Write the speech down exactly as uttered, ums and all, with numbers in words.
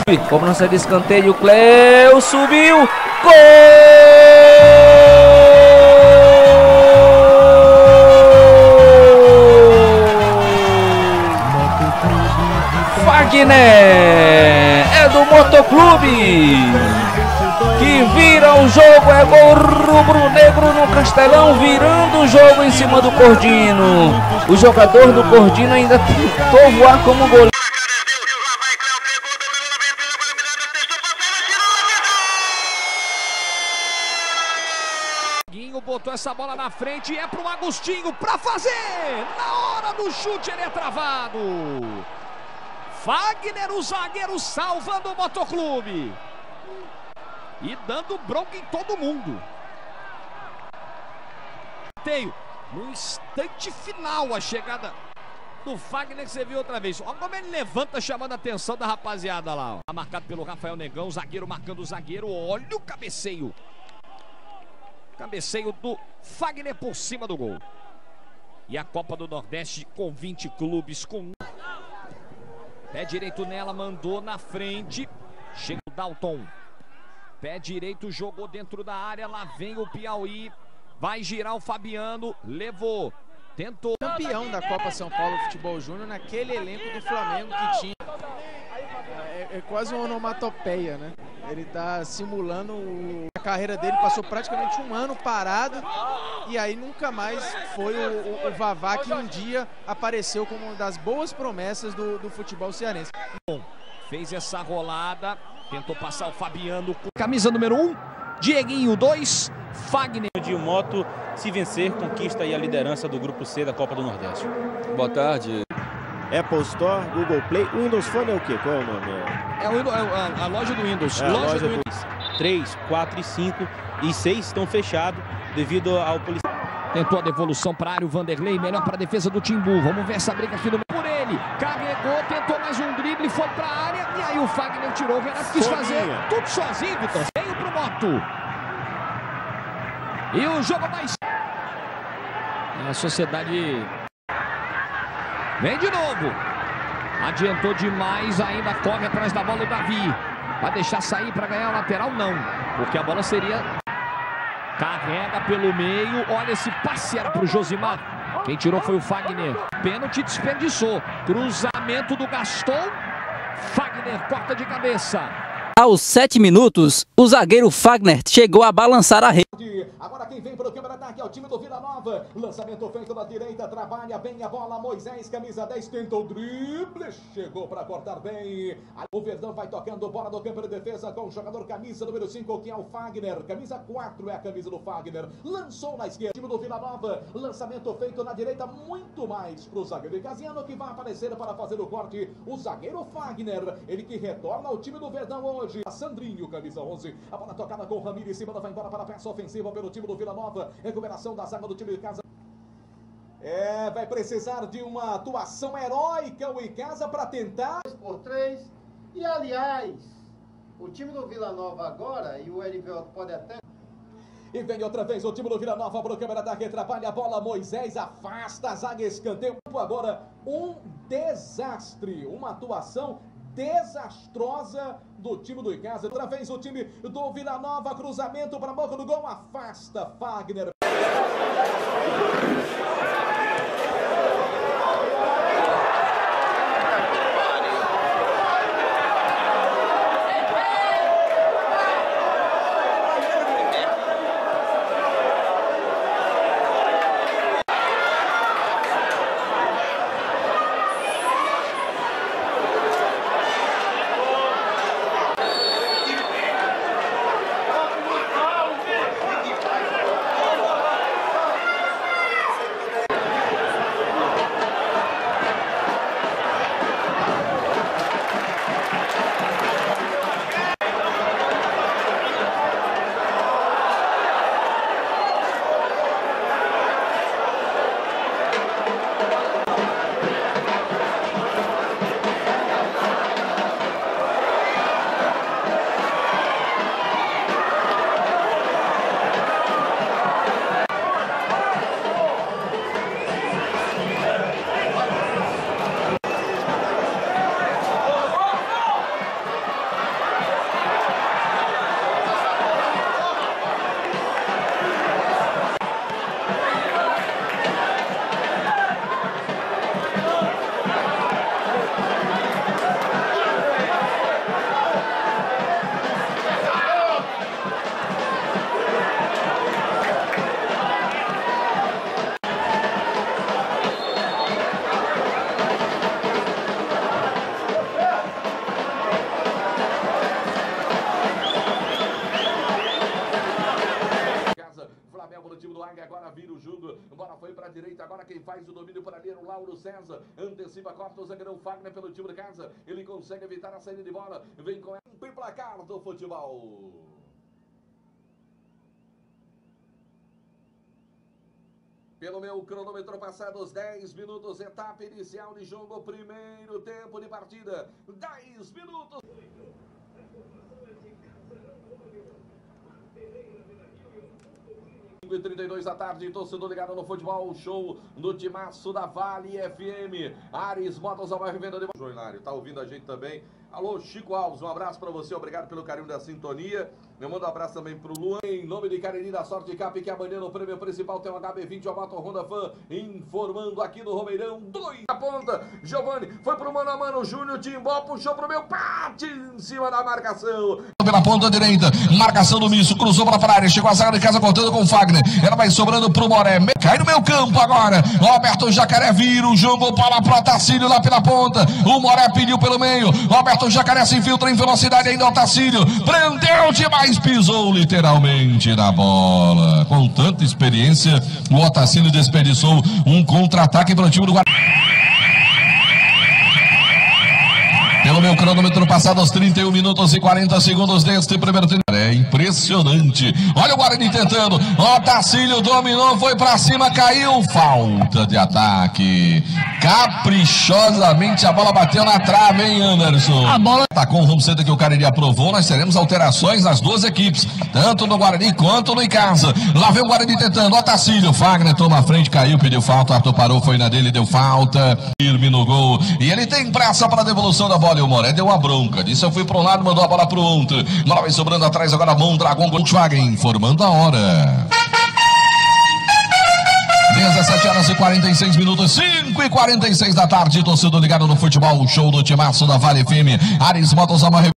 Cobrança de escanteio, Cleo subiu, gol! Fagner é do Motoclube, que vira o jogo, é gol rubro-negro no Castelão, virando o jogo em cima do Cordino. O jogador do Cordino ainda tentou voar como goleiro. Botou essa bola na frente e é pro Agostinho pra fazer. Na hora do chute ele é travado. Fagner, o zagueiro, salvando o Motoclube e dando bronca em todo mundo. No instante final a chegada do Fagner, que você viu outra vez. Olha como ele levanta, chamando a atenção da rapaziada lá. Ó. Marcado pelo Rafael Negão, zagueiro marcando o zagueiro. Olha o cabeceio. Cabeceio do Fagner por cima do gol. E a Copa do Nordeste com vinte clubes, com pé direito nela, mandou na frente. Chega o Dalton. Pé direito, jogou dentro da área. Lá vem o Piauí. Vai girar o Fabiano. Levou. Tentou. Campeão da Copa São Paulo Futebol Júnior naquele elenco do Flamengo que tinha. É, é quase uma onomatopeia, né? Ele tá simulando o... a carreira dele, passou praticamente um ano parado e aí nunca mais foi o, o, o Vavá que um dia apareceu como uma das boas promessas do, do futebol cearense. Bom, fez essa rolada, tentou passar o Fabiano. Camisa número um, Dieguinho, dois, Fagner. De moto, se vencer, conquista aí a liderança do grupo C da Copa do Nordeste. Boa tarde. Apple Store, Google Play, Windows Phone é o quê? Qual é o nome? É, o, é a, a loja do Windows. É, loja loja do Windows. três, quatro e cinco e seis estão fechados devido ao policial. Tentou a devolução para a área, o Vanderlei, melhor para a defesa do Timbu. Vamos ver essa briga aqui no meio. Por ele, carregou, tentou mais um drible, foi para a área e aí o Fagner tirou. O Renato quis fazer tudo sozinho, Vitor. Veio pro Moto. E o jogo mais... A Sociedade... Vem de novo. Adiantou demais, ainda corre atrás da bola o Davi. Vai deixar sair para ganhar o lateral? Não, porque a bola seria... Carrega pelo meio, olha esse passe, era para o Josimar. Quem tirou foi o Fagner. Pênalti, desperdiçou. Cruzamento do Gaston. Fagner corta de cabeça. Aos sete minutos, o zagueiro Fagner chegou a balançar a rede. Agora quem vem para o câmera ataque é o time do Vila Nova. Lançamento feito na direita, trabalha bem a bola. Moisés, camisa dez, tentou o drible. Chegou para cortar bem. O Verdão vai tocando bola no campo de defesa com o jogador camisa número cinco, que é o Fagner. Camisa quatro é a camisa do Fagner. Lançou na esquerda. Time do Vila Nova. Lançamento feito na direita, muito mais para o zagueiro Casiano, que vai aparecer para fazer o corte. O zagueiro Fagner, ele que retorna ao time do Verdão hoje. Sandrinho, camisa onze. A bola tocada com o Ramiro em cima, vai embora para a peça ofensiva pelo time do Vila Nova. Recuperação da zaga do time de casa. É, vai precisar de uma atuação heróica o Icasa para tentar. três por três. E aliás, o time do Vila Nova agora, e o Erivelto pode até... E vem outra vez o time do Vila Nova para o câmera da que atrapalha a bola. Moisés afasta a zaga, escanteio. Agora um desastre, uma atuação desastrosa do time do Icasa. Outra vez o time do Vila Nova, cruzamento para a boca do gol, afasta Fagner. Lauro César, antecipa, corta o zagueirão Fagner pelo time de casa. Ele consegue evitar a saída de bola. Vem com o placar do futebol. Pelo meu cronômetro, passados dez minutos, etapa inicial de jogo, primeiro tempo de partida. dez minutos. cinco e trinta e dois da tarde, torcedor ligado no futebol, show no timaço da Vale F M. Ares Motos, a maior revenda de... Joinário, tá ouvindo a gente também. Alô, Chico Alves, um abraço pra você, obrigado pelo carinho da sintonia. Eu mando um abraço também pro Luan. Em nome de Cariri da Sorte Cap, que amanhã no prêmio principal tem um H B vinte, uma moto Honda Fan, informando aqui no Romeirão, dois na ponta. Giovani foi pro mano a mano, Júnior Timbó puxou pro meu pate em cima da marcação. Pela ponta direita, marcação do Misso, cruzou pra área, chegou a zaga de casa cortando com o Fagner. Ela vai sobrando pro Moré, cai no meu campo agora. Roberto Jacaré vira o jogo para pro Otacílio lá pela ponta. O Moré pediu pelo meio, Roberto Jacaré se infiltra em velocidade ainda. Otacílio prendeu demais, pisou literalmente na bola. Com tanta experiência, o Otacílio desperdiçou um contra-ataque para o time do Guarani. Pelo meu cronômetro, passado aos trinta e um minutos e quarenta segundos deste primeiro tempo. É impressionante. Olha o Guarani tentando. Otacílio dominou, foi pra cima, caiu. Falta de ataque. Caprichosamente a bola bateu na trave, hein, Anderson? A bola tá com o home center que o Cariri aprovou. Nós teremos alterações nas duas equipes, tanto no Guarani quanto no Icasa. Lá vem o Guarani tentando. Otacílio, Fagner toma a frente, caiu, pediu falta. Arthur parou, foi na dele, deu falta. Firme no gol. E ele tem pressa para a devolução da bola. E o Moré deu uma bronca. Disse eu fui para um lado, mandou a bola pro outro. Bola vem sobrando atrás agora. Mondragon Volkswagen, informando a hora. dezessete horas e quarenta e seis minutos, cinco e quarenta e seis da tarde, torcedor ligado no futebol, show do timaço da Vale F M. Ares Motos, a